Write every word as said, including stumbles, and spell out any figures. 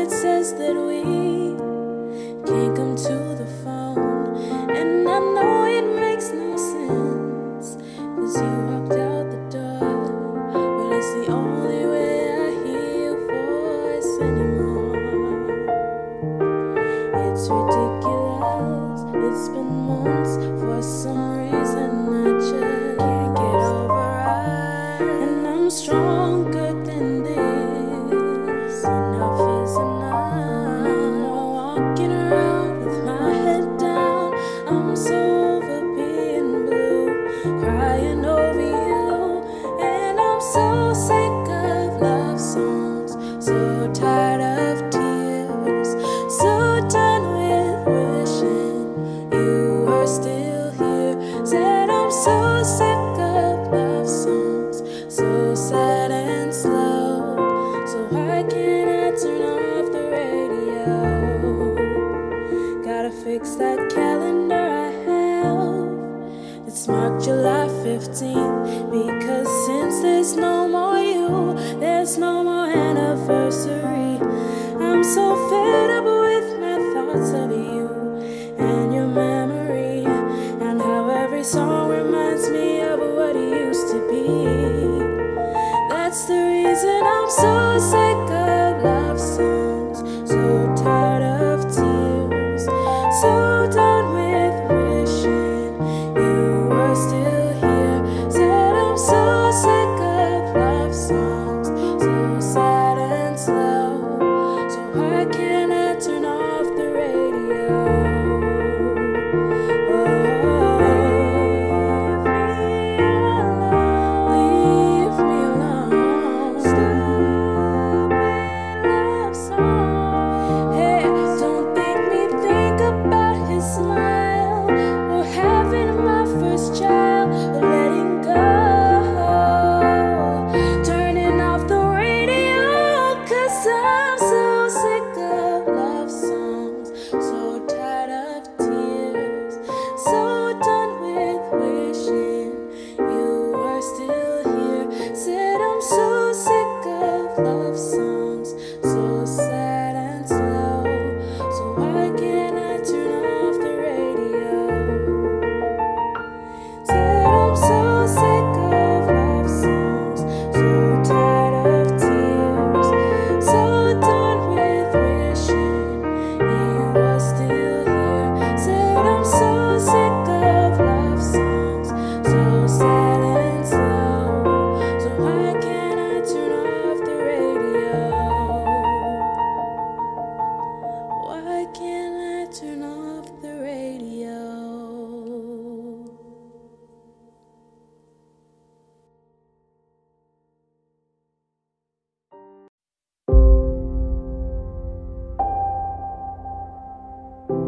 it says that we can't come to the phone. And I know it makes no sense, 'cause you walked out the door, but it's the only way I hear your voice anymore. It's ridiculous, it's been months. For some reason I just can't get over us. And I'm stronger than this. Enough is enough. I'm walking around with my head down. I'm so over being blue, crying over you. And I'm so sick of love songs, so tired of tears, so done with wishing you were still here. Said I'm so sick of love songs, so sad and slow. So why can't I turn off the radio? Gotta fix that calendar I have. It's marked July fifteenth, because since there's no